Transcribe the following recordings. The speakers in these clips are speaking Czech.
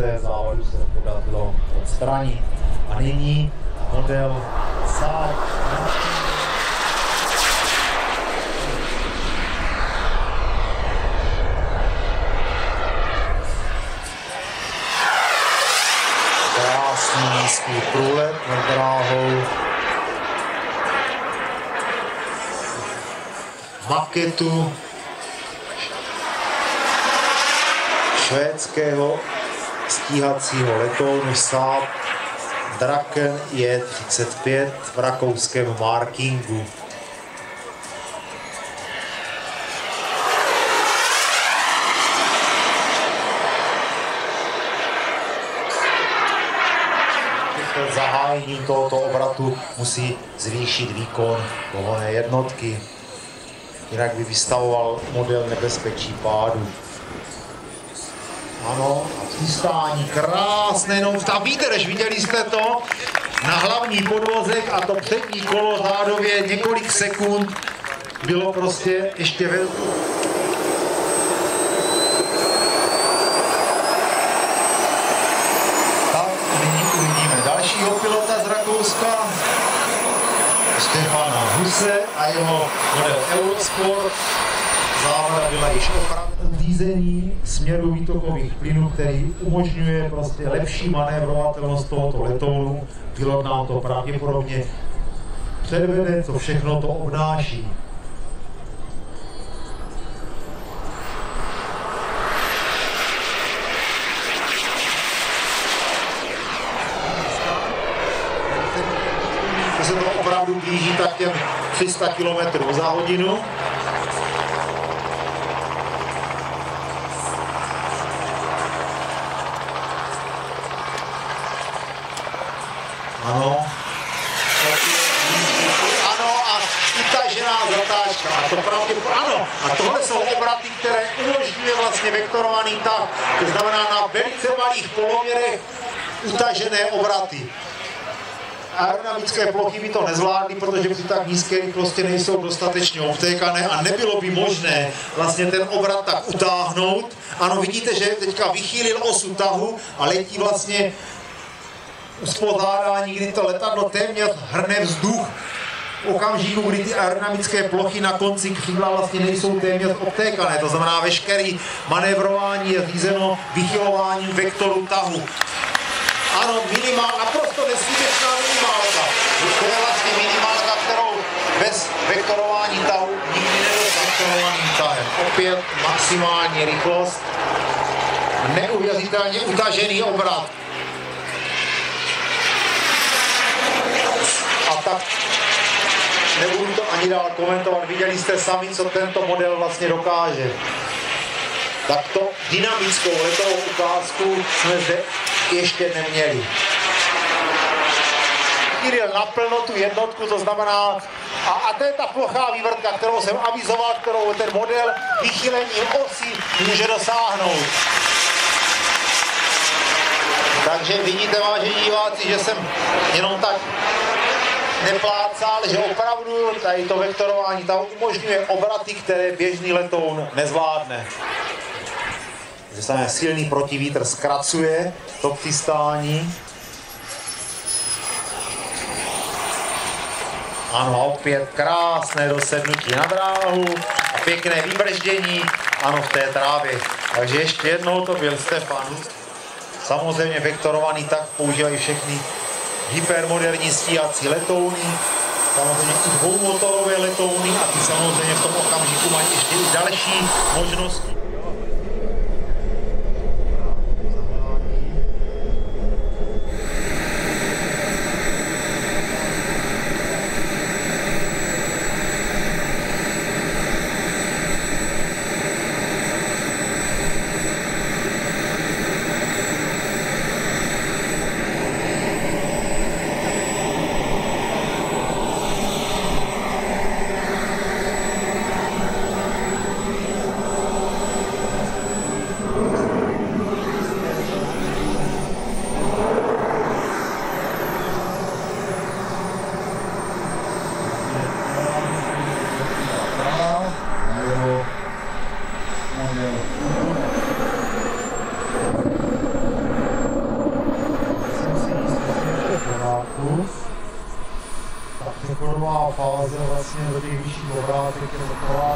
konce závodu se podařilo odstranit. A nyní model Saab. Krásný nízký průlet nad dráhou. Maketu švédského stíhacího letounu Saab Draken Je-35 v rakouském Markingu. Zahájením tohoto obratu musí zvýšit výkon pohonné jednotky, jinak by vystavoval model nebezpečí pádu. Ano, a přistání krásné, jenom ta výdrž, viděli jste to? Na hlavní podvozek a to přední kolo řádově několik sekund bylo prostě ještě velké. Tak, nyní uvidíme dalšího pilota z Rakouska, Stefana Huse a jeho model Eurosport. Závada byla již opravdu řízení směru výtokových plynů, který umožňuje prostě lepší manévrovatelnost tohoto letounu. Pilot nám to pravděpodobně předvede, co všechno to obnáší. To se to opravdu blíží tak těm 300 km za hodinu. Ano. Ano a utažená zatáčka. A to ano. A tohle jsou obraty, které umožňuje vlastně vektorovaný tah. To znamená na velice malých poloměrech utažené obraty. Aerodynamické plochy by to nezvládly, protože při tak nízké rychlosti nejsou dostatečně obtékané a nebylo by možné vlastně ten obrat tak utáhnout. Ano, vidíte, že teďka vychýlil osu tahu a letí vlastně uspořádání, kdy to letadlo téměř hrne vzduch v okamžiku, kdy ty aerodynamické plochy na konci křídla vlastně nejsou téměř obtékané. To znamená, veškeré manévrování je řízeno vychylováním vektoru tahu. Ano, naprosto nesmírečná minimálka. To je vlastně minimálka, kterou bez vektorování tahu nikdy nedosažitelovaným tahem. Opět maximální rychlost, neuvěřitelně utažený obrat. A tak nebudu to ani dál komentovat, viděli jste sami, co tento model vlastně dokáže. Takto dynamickou letovou ukázku jsme zde ještě neměli. Jel naplno tu jednotku, to znamená, a to je ta plochá vývrtka, kterou jsem avizoval, kterou ten model vychylením osy může dosáhnout. Takže vidíte, vážení diváci, že jsem jenom tak neplácal, že opravdu tady to vektorování tam umožňuje obraty, které běžný letoun nezvládne. Že se silný protivítr zkracuje to přistání. Ano, opět krásné dosednutí na dráhu a pěkné vybrždění, ano, v té trávě. Takže ještě jednou to byl Stefan. Samozřejmě vektorovaný tak používají všechny hypermoderní stíhací letouny, samozřejmě i dvoumotorové letouny a ty samozřejmě v tom okamžiku mají ještě i další možnosti. přechodová fáze vlastně do těch vyšších obrátek je taková.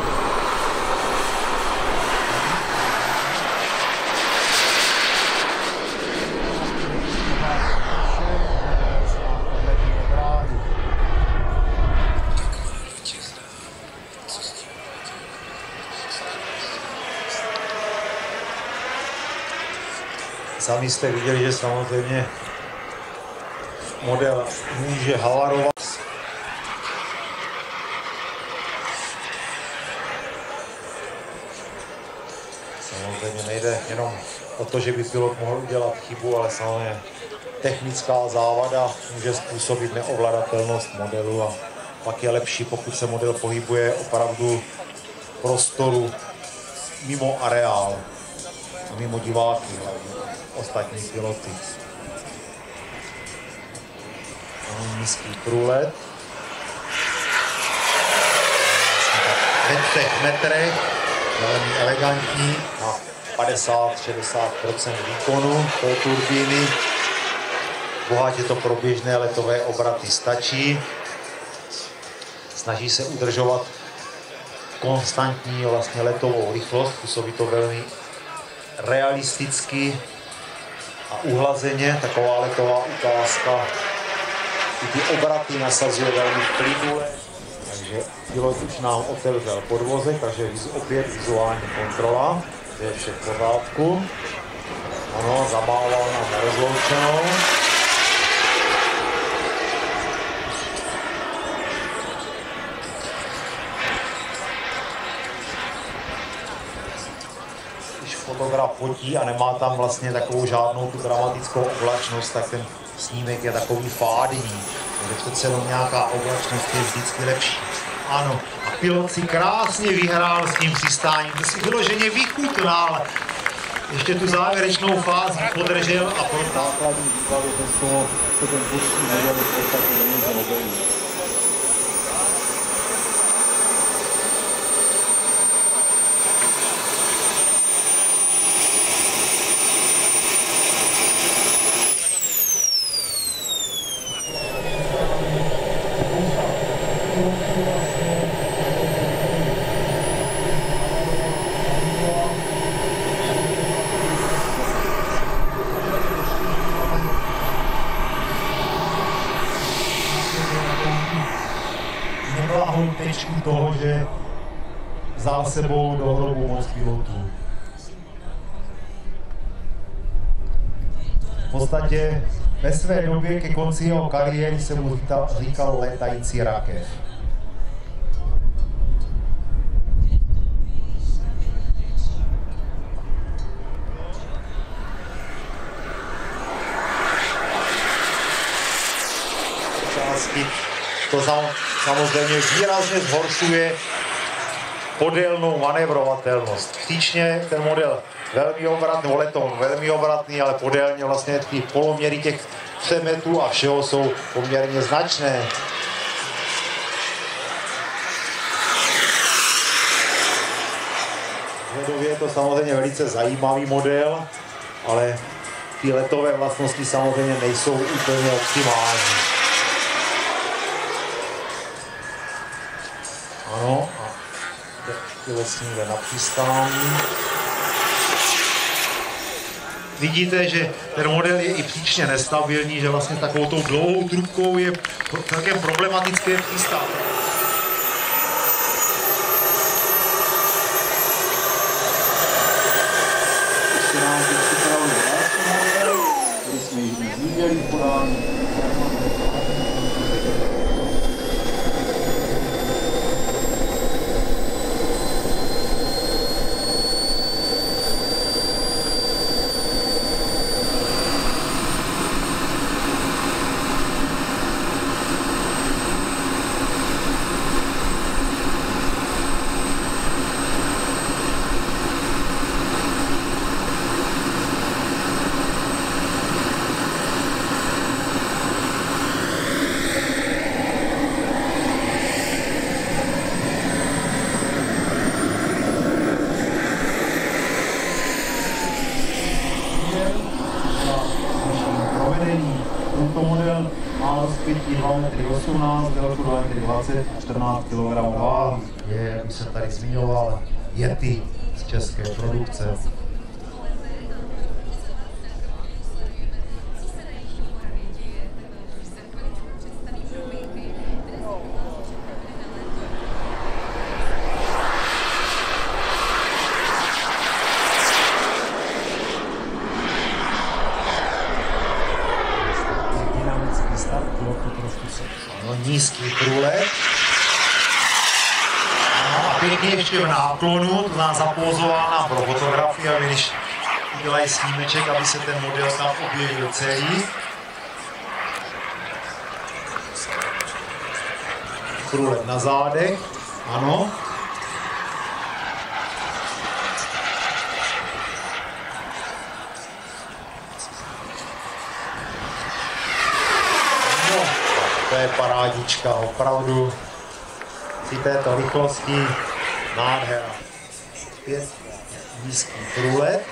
Sami jste viděli, že samozřejmě model může havarovat. Samozřejmě nejde jenom o to, že by pilot mohl udělat chybu, ale samozřejmě technická závada může způsobit neovladatelnost modelu a pak je lepší, pokud se model pohybuje opravdu v prostoru mimo areál a mimo diváky, ostatní piloty. Nízký průlet. Ve 3 metrech, velmi elegantní, na 50-60% výkonu té turbíny. Bohatě to pro běžné letové obraty stačí. Snaží se udržovat konstantní vlastně letovou rychlost, působí to velmi realisticky a uhlazeně, taková letová ukázka. I ty obraty nasazuje velmi plynule, takže pilot už nám otevřel podvozek, takže opět vizuální kontrola, to je vše v pořádku. Ano, zabával nám rozloučenou. Když fotograf fotí a nemá tam vlastně takovou žádnou tu dramatickou oblačnost, tak ten snímek je takový fádní, takže přece jenom nějaká oblačnost je vždycky lepší. Ano, a pilot si krásně vyhrál s tím přistáním, to si vyloženě vychutnal. Ještě tu závěrečnou fázi podržel a pro základní výbavy se ten božský model v podstatě nemůže obejít. Tečku toho, že vzal sebou do hrobu moc pilotů. V podstatě ve své době ke konci jeho kariéry se mu říkal létající rakev. To samozřejmě výrazně zhoršuje podélnou manévrovatelnost. Vstřícně ten model velmi obratný, letoun velmi obratný, ale podélně vlastně ty poloměry těch přemetů a všeho jsou poměrně značné. Vzhledově je to samozřejmě velice zajímavý model, ale ty letové vlastnosti samozřejmě nejsou úplně optimální. Ano, a tělesní jde na přistání. Vidíte, že ten model je i příčně nestabilní, že vlastně takovou tou dlouhou trubkou je celkem problematické přistát. Ještě nám teď připravili další model, který jsme již dnes viděli v podání. 18 velkou dolem, tedy 20 a 14 kg váh. Je, jak už jsem tady zmiňoval, Yeti z české produkce. No, nízký průlet. No a pěkně ještě v náklonu, to znamená zapózována pro fotografii, aby když udělají snímeček, aby se ten model tam objevil celý. Průlet na zádech, ano. To je parádička, opravdu při této rychlosti nádhera. Pět nízký průlet.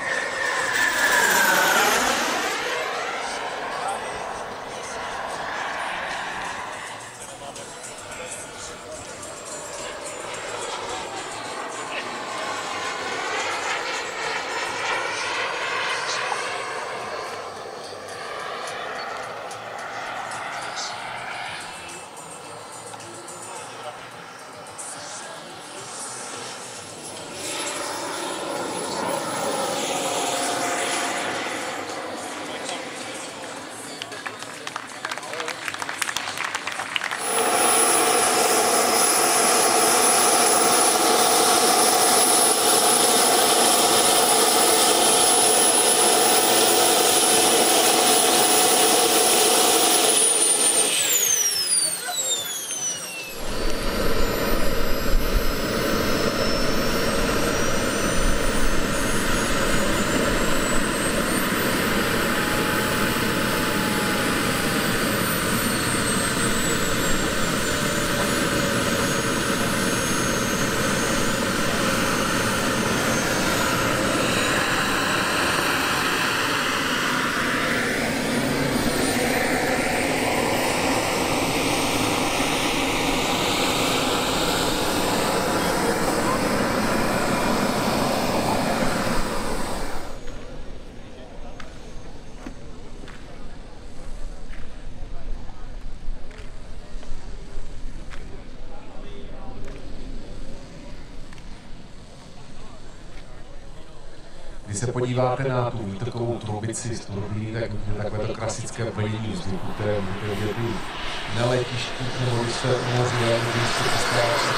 Když se podíváte na tu výtokovou trubici z turbíny, tak je takové to klasické plnění vzduchu, které můžete ty na letišti nebo když se moře, když se přestáváte.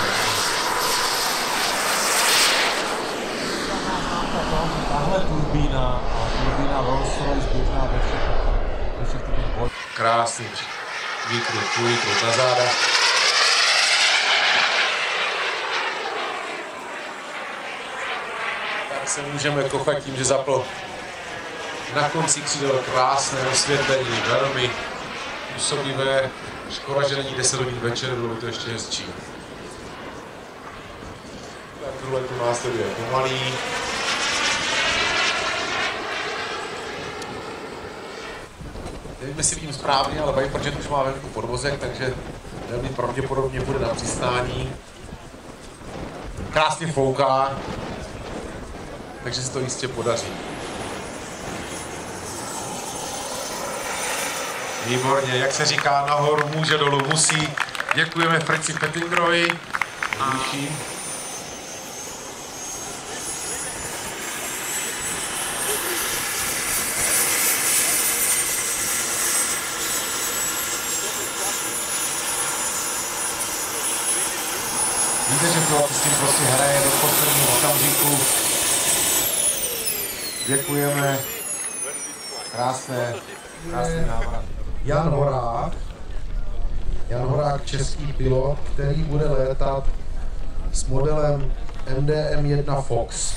Tahle turbína a turbína Rolls-Royce běžná ve všech těch. Krásný výkrut na záda. Tak se můžeme kochat tím, že zapl na konci křídel krásné osvětlení, velmi působivé. Škoda, že není 10 hodin večer, bylo by to ještě hezčí. Tak tohle tu následuje pomalý. Nevím, jestli vidím správně, ale Viperjet už má venku podvozek, takže velmi pravděpodobně bude na přistání. Krásně fouká, takže se to jistě podaří. Výborně, jak se říká, nahoru může, dolů musí. Děkujeme Fritzi Pettingerovi. Víte, že pilot s tím prostě hraje do posledního okamžiku. Děkujeme. Krásné návrat. Jan Horák, český pilot, který bude létat s modelem MDM-1 Fox.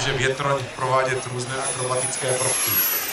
může větroň provádět různé akrobatické prvky.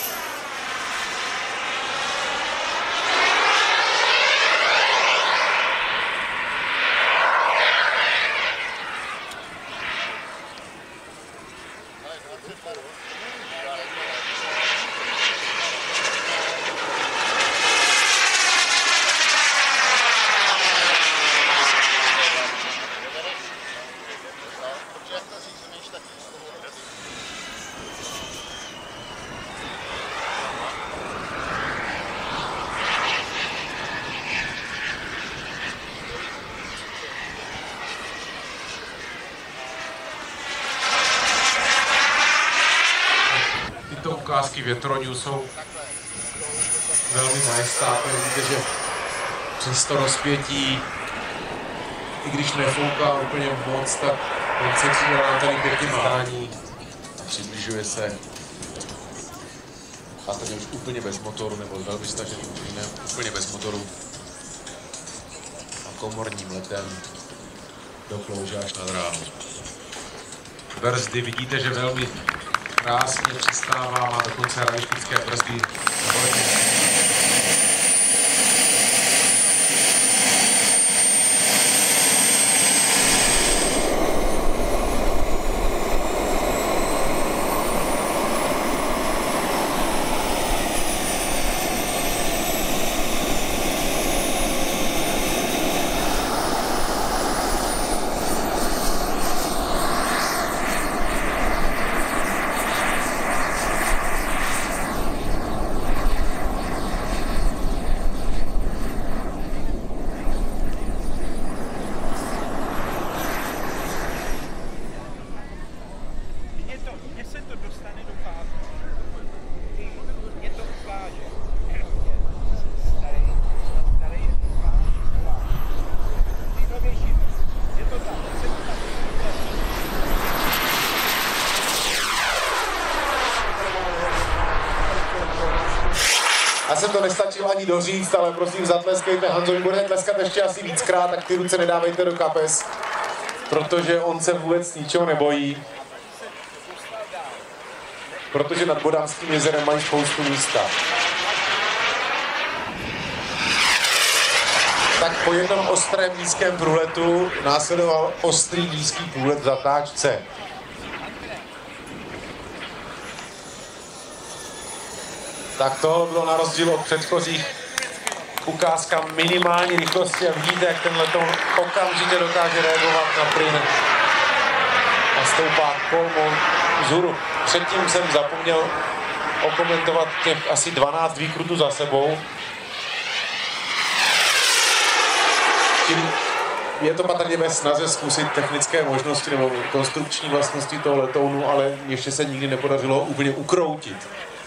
Tyto ukázky větroňů jsou velmi majestátné. Vidíte, že přes to rozpětí, i když nefouká úplně moc, tak on se přidává tady pěkně mání a přibližuje se. A tady už úplně bez motoru, nebo velmi stažený, ne úplně bez motoru. A komorním letem doklouže až na dráhu. Brzdy vidíte, že velmi krásně přistává, má dokonce realistické brzdy. Já jsem to nestačil ani doříct, ale prosím zatleskejte, Hanzovi bude tleskat ještě asi víckrát, tak ty ruce nedávejte do kapes, protože on se vůbec ničeho nebojí. Protože nad Bodamským jezerem mají spoustu místa. Tak po jednom ostrém nízkém průletu následoval ostrý nízký průlet v zatáčce. Tak tohle bylo na rozdíl od předchozích ukázka minimální rychlosti a vidíte, jak ten letoun okamžitě dokáže reagovat na plyn a stoupá kolmo vzhůru. Předtím jsem zapomněl okomentovat těch asi 12 výkrutů za sebou. Čili je to patrně ve snaze zkusit technické možnosti nebo konstrukční vlastnosti toho letounu, ale ještě se nikdy nepodařilo úplně ukroutit.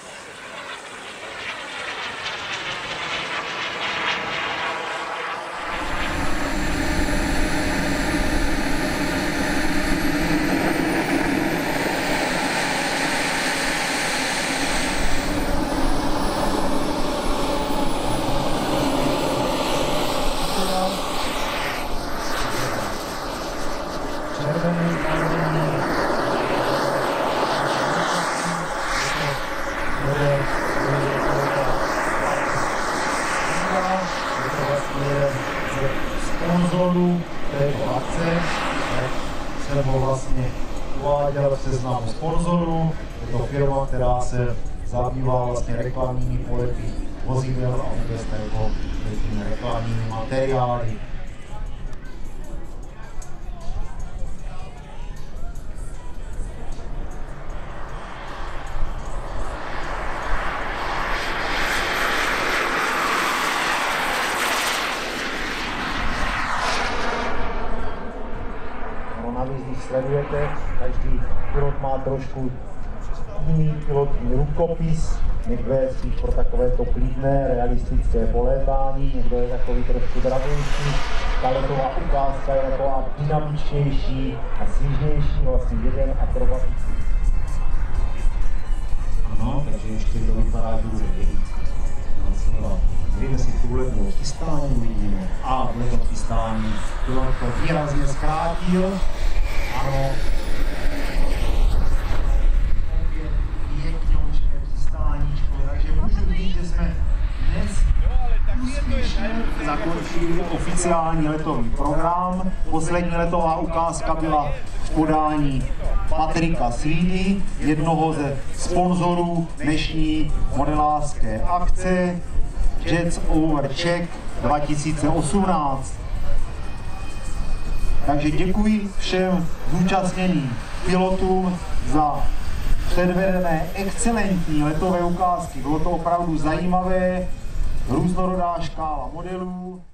Sponzorů této akce, jsem ho vlastně uváděl v seznamu sponzorů. Je to firma, která se zabývá vlastně reklamními polepy vozidel a vůbec jako reklamními materiály. Sledujete, každý pilot má trošku jiný pilotní rukopis, někdo je spíš pro takovéto klidné, realistické polétání, někdo je takový trošku dravější, ta letová ukázka je taková dynamičtější a svížnější, vlastně jeden akrobatický. Ano, takže ještě to vypadá, že bude Vidíme si průletnou chystání, vidíme a leto chystání, pilot to výrazně zkrátil. Ano. zakončili oficiální letový program. Poslední letová ukázka byla v podání Patrika Svídy, jednoho ze sponzorů dnešní modelářské akce Jets Over Czech 2018. Takže děkuji všem zúčastněným pilotům za předvedené excelentní letové ukázky. Bylo to opravdu zajímavé, různorodá škála modelů.